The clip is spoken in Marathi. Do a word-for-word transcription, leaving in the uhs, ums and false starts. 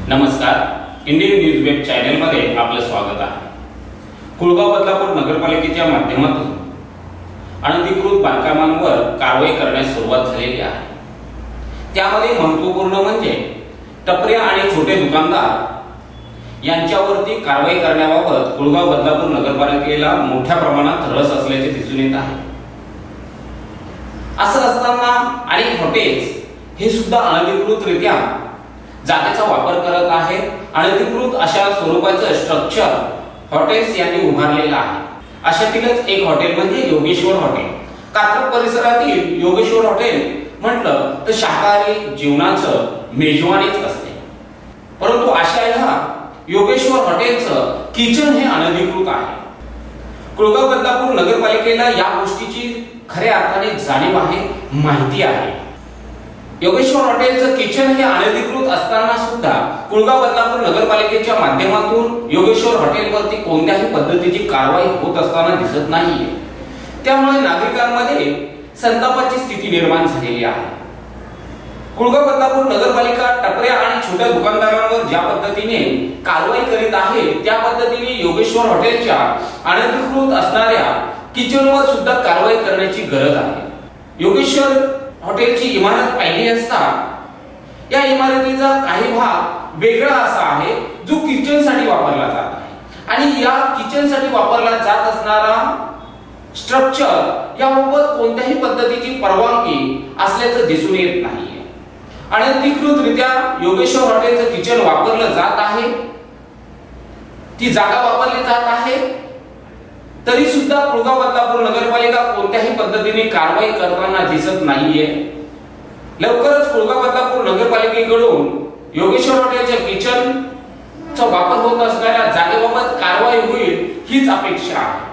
नमस्कार, इंडियन न्यूज वेब चॅनल मध्ये आपलं स्वागत आहे। कुळगाव बदलापूर नगरपालिकेच्या माध्यमातून अनधिकृत बांधकामांवर कारवाई करण्यास सुरुवात झालेली आहे। त्यामध्ये महत्त्वपूर्ण म्हणजे टपऱ्या आणि छोटे दुकानदार यांच्यावरती कारवाई करण्याबाबत कुळगाव बदलापूर नगरपालिकेला मोठ्या प्रमाणात रस असल्याचे दिसून येत आहे। असं असताना अनेक हॉटेल्स हे सुद्धा अनधिकृतरित्या जागेचा वापर करत आहेत। अनधिकृत अशा स्वरूपाचं स्ट्रक्चर हॉटेल्स यांनी उभारलेलं आहे। अशातीलच एक हॉटेल म्हणजे योगेश्वर हॉटेल। कात्रज परिसरातील योगेश्वर हॉटेल म्हटलं तर शाकाहारी जेवणाचं मेजवानीच असते, परंतु अशा ह्या योगेश्वर हॉटेलचं किचन हे अनधिकृत आहे। कुळगाव बदलापूर नगरपालिकेला या गोष्टीची खऱ्या अर्थाने जाणीव आहे, माहिती आहे। योगेश्वर हॉटेलचं किचन हे अनधिकृत असताना सुद्धा कुळगाव बदलापूर नगरपालिकेच्या माध्यमातून योगेश्वर हॉटेलवरती कोणत्याही पद्धतीची कारवाई होत असताना दिसत नाहीये। त्यामुळे नागरिकांमध्ये संतापाची स्थिती निर्माण झालेली आहे। कुळगाव बदलापूर नगरपालिका टपऱ्या आणि छोट्या दुकानदारांवर ज्या पद्धतीने कारवाई करीत आहे, त्या पद्धतीने योगेश्वर हॉटेलच्या अनधिकृत असणाऱ्या किचनवर सुद्धा कारवाई करण्याची गरज आहे। योगेश्वर हॉटेलची इमारत पाहिली असता या इमारतीचा काही भाग वेगळा असा आहे जो किचन साठी वापरला जात आहे, आणि या किचन साठी वापरला जात असणारा स्ट्रक्चर याबाबत कोणत्याही पद्धतीची परवानगी असल्याचं दिसून येत नाहीये। अनधिकृतरित्या योगेश्वर हॉटेलचं किचन वापरलं जात आहे, ती जागा वापरली जात आहे, तरी सुद्धा कुळगाव बदलापूर नगरपालिका कोणत्याही पद्धतीने कारवाई करताना दिसत नाहीये। लवकरच कुळगाव बदलापूर नगरपालिकेकडून योगेश्वर हॉटेलच्या किचनचा वापर होत असणाऱ्या जागेबाबत कारवाई होईल हीच अपेक्षा आहे।